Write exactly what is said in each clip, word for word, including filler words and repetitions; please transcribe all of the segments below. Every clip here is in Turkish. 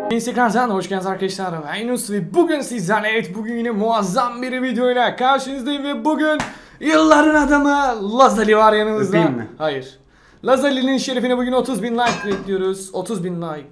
Instagram'dan hoş geldiniz arkadaşlar. Ben Yunus ve bugün sizlerle evet bugün yine muazzam bir videoyla karşınızdayım ve bugün yılların adamı Lazali var yanımızda. Öpeyim mi? Hayır. Lazali'nin şerefine bugün otuz bin like bekliyoruz. otuz bin like.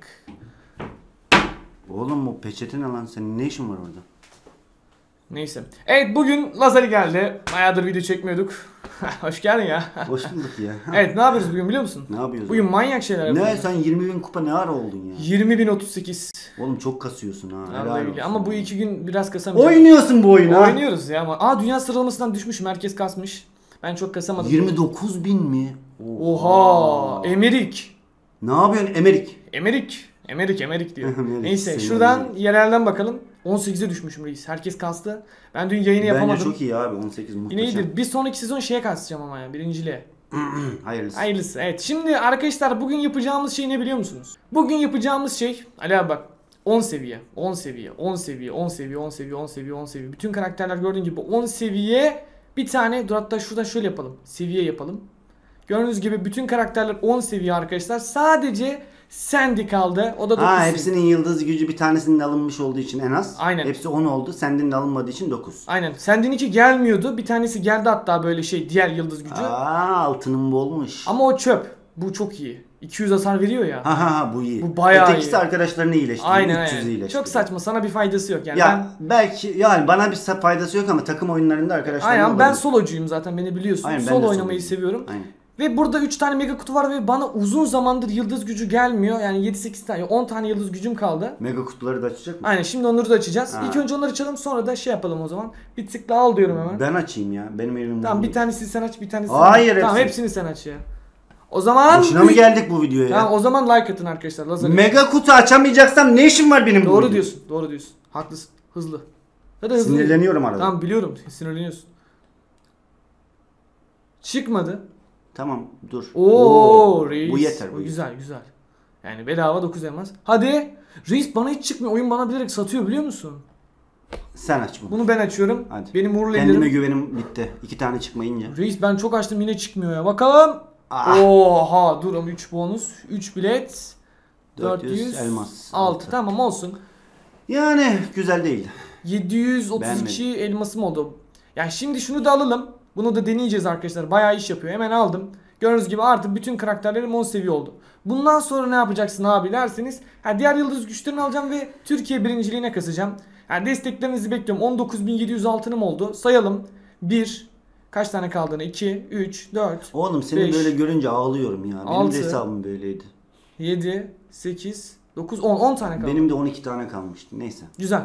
Oğlum o peçete ne lan, senin ne işin var orada? Neyse. Evet bugün Lazali geldi. Bayağıdır video çekmiyorduk. Hoş geldin ya. Hoş bulduk ya. Evet ne yapıyoruz bugün biliyor musun? Ne yapıyoruz? Bugün manyak şeyler yapıyoruz. Ne sen yirmi bin kupa ne ara oldun ya? yirmi bin otuz sekiz. Oğlum çok kasıyorsun ha. helal Vallahi olsun. ama bu iki gün biraz kasamayacağım. Oynuyorsun bu oyunu ha. Oynuyoruz ya ama. Aa dünya sıralamasından düşmüşüm. Herkes kasmış. Ben çok kasamadım. yirmi dokuz bin mi? Oha. Emerik. Ne yapıyorsun Emerik? Emerik. Emerik Emerik diyor. Emerik, Neyse senin şuradan Emerik. yerelden bakalım. on sekize düşmüşüm reis. Herkes kastı. Ben dün yayını yapamadım. Bence çok iyi abi, on sekiz muhteşem. Yine iyidir. Bir sonraki sezon şeye kasacağım ama ya. Birinciliğe. Hayırlısı. Hayırlısı. Evet. Şimdi arkadaşlar bugün yapacağımız şey ne biliyor musunuz? Bugün yapacağımız şey Ali abi bak. on seviye, on seviye, on seviye, on seviye, on seviye, on seviye, on seviye. Bütün karakterler gördüğün gibi on seviye bir tane. Dur hatta şurada şöyle yapalım. Seviye yapalım. Gördüğünüz gibi bütün karakterler on seviye arkadaşlar. Sadece Sandy kaldı. O da dokuz Ha, seviye. hepsinin yıldız gücü bir tanesinin alınmış olduğu için en az. Aynen. Hepsi on oldu. Sendinin alınmadığı için dokuz. Aynen. Sandy'nin iki gelmiyordu. Bir tanesi geldi hatta böyle şey diğer yıldız gücü. Aa, altının bolmuş. Ama o çöp. Bu çok iyi. iki yüz hasar veriyor ya. Ha ha ha, bu iyi. Bu bayağı Ötekisi iyi. arkadaşlarını iyileştiriyor. Aynen üç yüz aynen. iyileştiriyor. Çok saçma. Sana bir faydası yok yani. Ya Ben belki yani bana bir faydası yok ama takım oyunlarında arkadaşlarım Aynen ben olabilir. solocuyum zaten beni biliyorsun. Aynen, ben Solo de oynamayı solocuyum. seviyorum. Aynen. Ve burada üç tane mega kutu var ve bana uzun zamandır yıldız gücü gelmiyor. Yani yedi sekiz tane on tane yıldız gücüm kaldı. Mega kutuları da açacak mı? Aynen şimdi onları da açacağız. Ha. İlk önce onları açalım sonra da şey yapalım o zaman. Bir tıkla al diyorum hemen. Ben açayım ya. Benim elimden. Tamam bir değil. tanesini sen aç bir tanesini Hayır, sen aç. Tamam hepsini. hepsini sen aç ya. O zaman Boşuna mı geldik bu videoya? Tamam o zaman like atın arkadaşlar. Lazali. Mega kutu açamayacaksam ne işim var benim bu Doğru videoda? diyorsun. Doğru diyorsun. Haklısın. Hızlı. Hadi hızlı. Sinirleniyorum arada. Tamam biliyorum. Sinirleniyorsun. Çıkmadı. Tamam dur. Oo, reis. Bu yeter. Bu Bu güzel güzel. Yani bedava dokuz elmas. Hadi. Reis bana hiç çıkmıyor. Oyun bana bilerek satıyor biliyor musun? Sen aç bunu. Bunu ben açıyorum. Hadi. Benim uğurlu Kendime ellerim. güvenim bitti. İki tane çıkmayınca. Reis ben çok açtım yine çıkmıyor ya. Bakalım. Ah. Oha dur ama üç bonus. üç bilet. dört yüz dört yüz elmas. altı. Altı. Tamam olsun. Yani güzel değil. yedi yüz otuz iki Beğenmedim. elmasım oldu. Yani şimdi şunu da alalım. Bunu da deneyeceğiz arkadaşlar. Bayağı iş yapıyor. Hemen aldım. Gördüğünüz gibi artık bütün karakterlerim on seviye oldu. Bundan sonra ne yapacaksın abi derseniz. Ha, diğer yıldız güçlerini alacağım ve Türkiye birinciliğine kasacağım. Yani desteklerinizi bekliyorum. on dokuz bin yedi yüz altınım oldu. Sayalım. bir. Kaç tane kaldığını? iki, üç, dört, Oğlum seni beş, böyle görünce ağlıyorum ya. Benim altı. de hesabım böyleydi. yedi, sekiz, dokuz, on. on tane kaldı. Benim de on iki tane kalmıştı. Neyse. Güzel.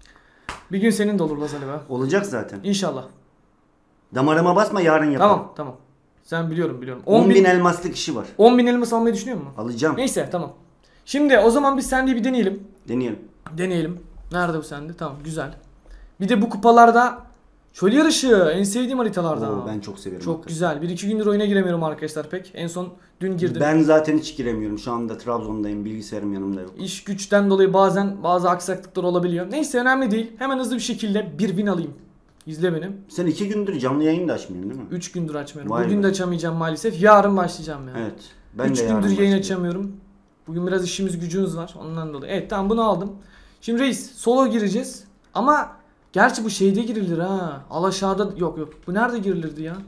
Bir gün senin de olur Lazali be. Olacak zaten. İnşallah. Damarıma basma, yarın yaparım. Tamam tamam. Sen biliyorum biliyorum. on bin elmaslık işi var. on bin elmas almayı düşünüyor musun? Alacağım. Neyse tamam. Şimdi o zaman biz Sandy'yi bir deneyelim. Deneyelim. Deneyelim. Nerede bu Sandy? Tamam güzel. Bir de bu kupalarda çöl yarışı en sevdiğim haritalardan. Oo, ben çok severim. Çok hakikaten. güzel. bir iki gündür oyuna giremiyorum arkadaşlar pek. En son dün girdim. Ben zaten hiç giremiyorum. Şu anda Trabzon'dayım. Bilgisayarım yanımda yok. İş güçten dolayı bazen bazı aksaklıklar olabiliyor. Neyse önemli değil. Hemen hızlı bir şekilde bir win alayım. İzle beni. Sen iki gündür canlı yayın da açmıyorsun değil mi? üç gündür açmıyorum. Vay Bugün be. de açamayacağım maalesef. Yarın başlayacağım yani. Evet. Ben üç de yarın gündür yayın başlayacağım. açamıyorum. Bugün biraz işimiz gücümüz var. Ondan dolayı. Evet tamam bunu aldım. Şimdi reis solo gireceğiz. Ama gerçi bu şeyde girilir ha. Alaşağıda yok yok. Bu nerede girilirdi ya?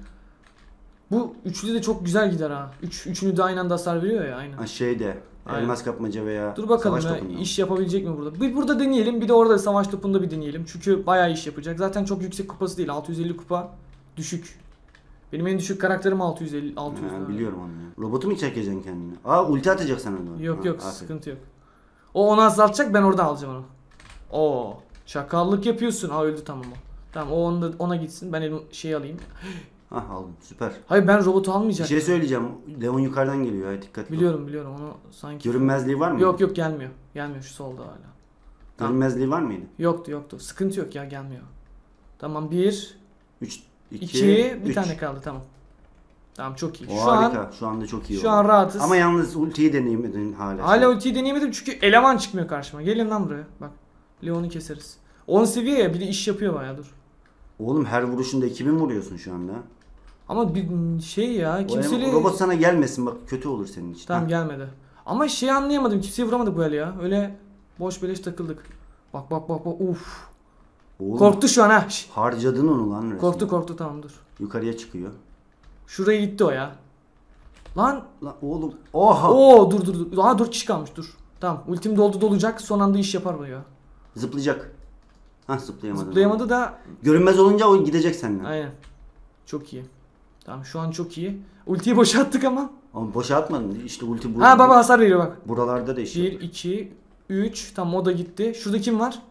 Bu üçlü de çok güzel gider ha. Üç, üçünü de aynı anda hasar veriyor ya aynen. Ha şeyde. Aynen. Elmas kapmaca veya Dur bakalım savaş ya topunda. iş yapabilecek mi burada? Bir burada deneyelim bir de orada savaş topunda bir deneyelim. Çünkü bayağı iş yapacak. Zaten çok yüksek kupası değil. altı yüz elli kupa düşük. Benim en düşük karakterim altı yüz elli altı yüz. Ha, biliyorum onu ya. Robotu mu çekeceksin kendine? Aa, ulti atacak sana doğru. Yok Ha, yok aferin. sıkıntı yok. O onu azaltacak ben orada alacağım onu. Oo çakallık yapıyorsun. Aa öldü tamam o. Tamam o onda, ona gitsin ben elim şey alayım. Hah, aldım, süper. Hayır ben robotu Bir almayacağım. şey söyleyeceğim. Leon yukarıdan geliyor. Ha, dikkat et. Biliyorum biliyorum onu sanki. Görünmezliği var mı? Yok yok gelmiyor. Gelmiyor şu solda hala. Tamam. Görünmezliği var mıydı? Yoktu yoktu. Sıkıntı yok ya gelmiyor. Tamam bir, üç, iki, iki, bir üç. tane kaldı tamam. Tamam çok iyi. O Şu harika. an Şu anda çok iyi şu oldu. an rahatız. Ama yalnız ultiyi deneyimledin hala. Hala ultiyi deneyemedim çünkü eleman çıkmıyor karşıma. Gelin lan buraya. Bak. Leon'u keseriz. on seviye ya bir de iş yapıyor bayağı dur. Oğlum her vuruşunda iki bin vuruyorsun şu anda. Ama bir şey ya O kimseli... em- robot sana gelmesin bak, kötü olur senin için. Tamam Ha. gelmedi. Ama şey anlayamadım kimseyi vuramadık bu el ya. Öyle Boş beleş takıldık. Bak bak bak bak. Uf. Oğlum, Korktu şu an ha. Şş. harcadın onu lan resmen. Korktu korktu tamam dur. Yukarıya çıkıyor. Şuraya gitti o ya. Lan. Lan oğlum. Oha. Oo dur dur dur. Aha dört kişi kalmış dur. Tamam ultim doldu dolacak. Son anda iş yapar bu ya. Zıplayacak. Hah zıplayamadı. Zıplayamadı da. Görünmez olunca o gidecek senden. Aynen. Çok iyi. Tamam şu an çok iyi. Ultiyi boşalttık ama. Ama boşa atmadın. İşte ulti bu. Ha baba hasar veriyor bak. Buralarda da işte. bir, iki, üç. Tamam o da gitti. Şurada kim var?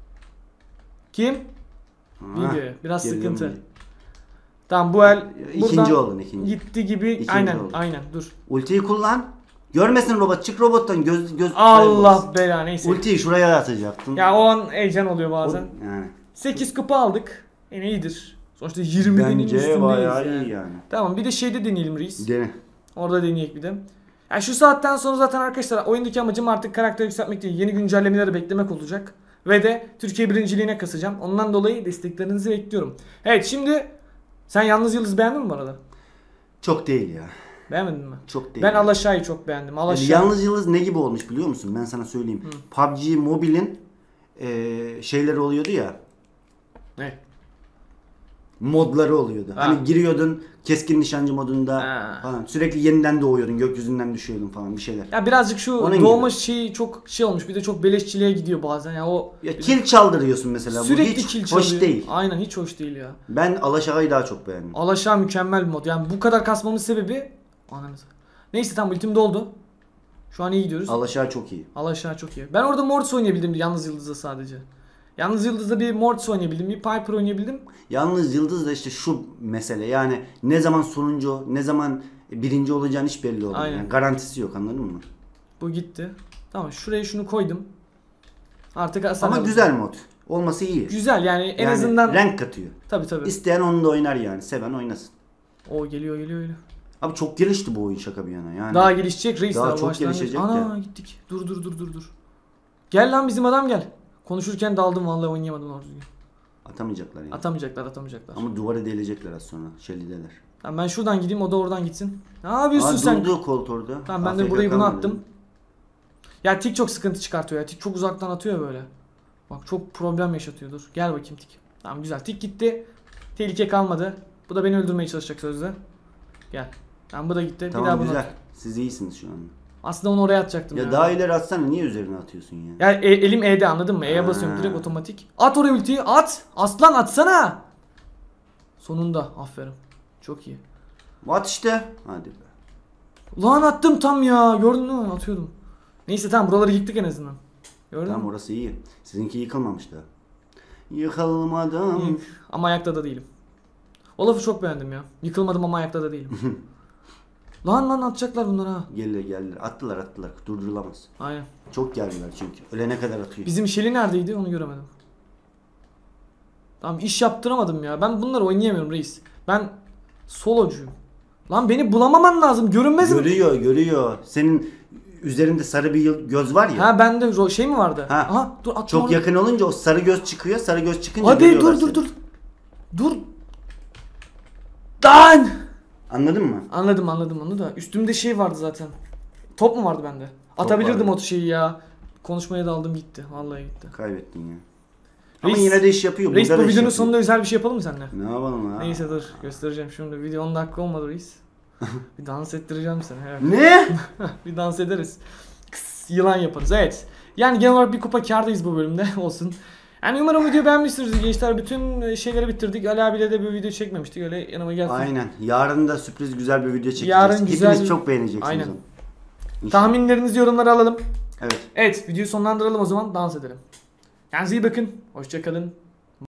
Kim? Bilge. Biraz sıkıntı. Tamam bu el İkinci buradan oldun ikinci. gitti gibi. İkinci aynen oldun. aynen dur. Ultiyi kullan. Görmesin robot. Çık robottan. Göz göz. Allah bela neyse. Ultiyi şuraya atacaktın. Ya o an heyecan oluyor bazen. O, yani. sekiz kupa aldık. Yine iyidir. Sonuçta yirmi binin Bence üstündeyiz bayağı yani. iyi yani. Tamam bir de şeyde deneyelim reis. Dene. Orada deneyek bir de. Yani şu saatten sonra zaten arkadaşlar oyundaki amacım artık karakter yükseltmek değil. Yeni güncellemeleri beklemek olacak. Ve de Türkiye birinciliğine kasacağım. Ondan dolayı desteklerinizi bekliyorum. Evet şimdi sen Yalnız Yıldız beğendin mi bu arada? Çok değil ya. Beğenmedin mi? Çok değil. Ben Alaşağı'yı çok beğendim. Yani Alaşağı. Yalnız Yıldız ne gibi olmuş biliyor musun? Ben sana söyleyeyim. Hı. P U B G Mobile'in eee şeyleri oluyordu ya. Ne? Modları oluyordu. Ha. Hani giriyordun keskin nişancı modunda Ha. falan. Sürekli yeniden doğuyordun. Gökyüzünden düşüyordun falan bir şeyler. Ya birazcık şu Onun doğma gibi. şeyi çok şey olmuş. Bir de çok beleşçiliğe gidiyor bazen. Ya o Ya kill çaldırıyorsun mesela. sürekli Bu hiç kill hoş çalıyor. değil. Aynen hiç hoş değil ya. Ben Alaşağı'yı daha çok beğendim. Alaşağı mükemmel bir mod. Yani bu kadar kasmamın sebebi ananız. Neyse tamam ultim doldu. Şu an iyi gidiyoruz. Alaşağı çok iyi. Alaşağı çok iyi. Ben orada Mortis oynayabildim Yalnız Yıldız'da sadece. Yalnız Yıldız'da bir Mortis oynayabildim, bir Piper oynayabildim. Yalnız Yıldız da işte şu mesele. Yani ne zaman sonuncu, ne zaman birinci olacağın hiç belli olmuyor. Aynen. Yani garantisi yok, anladın mı? Bu gitti. Tamam şuraya şunu koydum. Artık Hasan Ama aldım. güzel mod. Olması iyi. Güzel yani en Yani azından. renk katıyor. Tabii tabii. İsteyen onu da oynar yani. Seven oynasın. O geliyor geliyor geliyor. Abi çok gelişti bu oyun, şaka bir yana. Yani Daha gelişecek reis Daha daha çok başlangıç. gelişecek Ana ya. gittik. Dur dur dur dur dur. Gel lan bizim adam gel. Konuşurken daldım vallahi oynayamadım orada. atamayacaklar yani. Atamayacaklar atamayacaklar. Ama duvara delecekler az sonra. Şelideler. Tamam ben şuradan gideyim o da oradan gitsin. Ne yapıyorsun Aa, sen? durdu Colt orada. Tamam ben de Afrika burayı bunu kalmadı. attım. Ya tik çok sıkıntı çıkartıyor ya. Tik çok uzaktan atıyor böyle. Bak çok problem yaşatıyor. Dur. Gel bakayım tik. Tamam güzel. Tik gitti. Tehlike kalmadı. Bu da beni öldürmeye çalışacak sözde. Gel. Tamam bu da gitti. Tamam bir daha bunu güzel. at. Siz iyisiniz şu anda. Aslında onu oraya atacaktım Ya, ya. daha ileri atsana, niye üzerine atıyorsun ya? Ya e- elim E'de anladın mı? E'ye Ha. basıyorum direkt otomatik. At oraya ultiyi. At. Aslan atsana. Sonunda. Aferin. Çok iyi. At işte. Hadi be. Lan attım tam ya. Gördün mü? Atıyordum. Neyse tamam buraları yıktık en azından. Gördün Tamam mü? orası iyi. Sizinki yıkılmamış daha. Yıkılmadım. İyi. Ama ayakta da değilim. O lafı çok beğendim ya. Yıkılmadım ama ayakta da değilim. lan lan atacaklar bunları ha. Geldiler geldiler. Attılar attılar. Durdurulamaz. Aynen. Çok geldiler çünkü. Ölene kadar atıyor. Bizim Shelly neredeydi onu göremedim. Tamam iş yaptıramadım ya. Ben bunları oynayamıyorum reis. Ben solocuyum. Lan beni bulamaman lazım. Görünmezim. Görüyor görüyor. Senin üzerinde sarı bir yıl- göz var ya. Ha bende ro- şey mi vardı? Ha. Aha dur atma Çok orada. yakın olunca o sarı göz çıkıyor. Sarı göz çıkınca Hadi görüyorlar dur dur seni. dur. Dur. Lan. Anladın mı? Anladım anladım onu da. Üstümde şey vardı zaten. Top mu vardı bende? Atabilirdim vardı. o şeyi ya. Konuşmaya daldım gitti. Vallahi gitti. Kaybettin ya. Ama Reis- yine de iş yapıyor. Reis burada bu da iş videonun yapıyor. sonunda özel bir şey yapalım mı seninle? Ne yapalım ha? Neyse dur göstereceğim şimdi. Video on dakika olmadı reis. Bir dans ettireceğim seni. Evet. Ne? Bir dans ederiz. Kıs, yılan yaparız. Evet. Yani genel olarak bir kupa kârdayız bu bölümde olsun. Yani umarım video beğenmişsinizdir gençler. Bütün şeyleri bitirdik. Ali abiyle de bir video çekmemiştik. Öyle yanıma gelsin. Aynen. Yarın da sürpriz güzel bir video çekeceğiz. Yarın güzel Hepiniz bir- çok beğeneceksiniz Aynen. onu. İnşallah. Tahminlerinizi yorumlara alalım. Evet. Evet videoyu sonlandıralım o zaman dans edelim. Kendinize iyi bakın. Hoşça kalın.